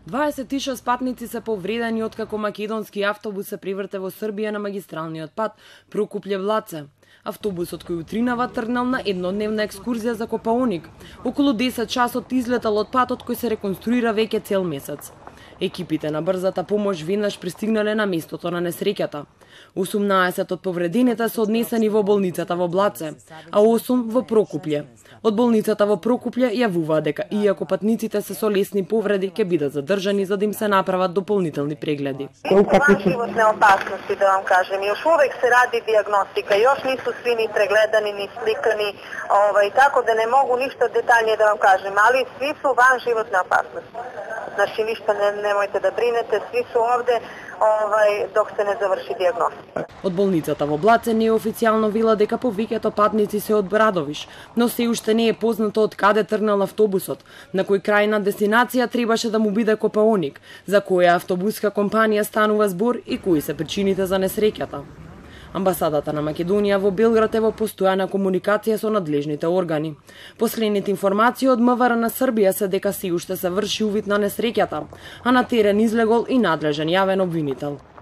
26 патници се повредени откако македонски автобус се приврте во Србија на магистралниот пат Прокупле-Влаце. Автобусот кој утринава тргнал на еднодневна екскурзија за Копаоник. Околу 10 часот излетал од патот кој се реконструира веќе цел месец. Екипите на брзата помош веднаш пристигнале на местото на несреќата. 18 од повредените се однесени во болницата во Блаце, а 8 во Прокупле. Од болницата во Прокупле јавуваа дека иако патниците се со лесни повреди ќе бидат задржани за да им се направат дополнителни прегледи. Животне опасности, да вам кажем, још увек се ради дијагностика, још нису сви ни прегледани, ни сликани, така да не могу ништо детаљнije да вам кажем, али сви су ван животне опасности. Значи ништо немојте да бринете, сви су овде док се не заврши дијагностика. Од болницата во Блаце неофицијално вела дека повеќето патници се од Брадовиш, но се уште не е познато од каде тргнал автобусот, на кој крајна дестинација требаше да му биде Копаоник, за која автобуска компанија станува збор и кои се причините за несреќата. Амбасадата на Македонија во Белград е во постојана комуникација со надлежните органи. Последните информации од МВР на Србија се дека се уште се врши увид на несреќата, а на терен излегол и надлежен јавен обвинител.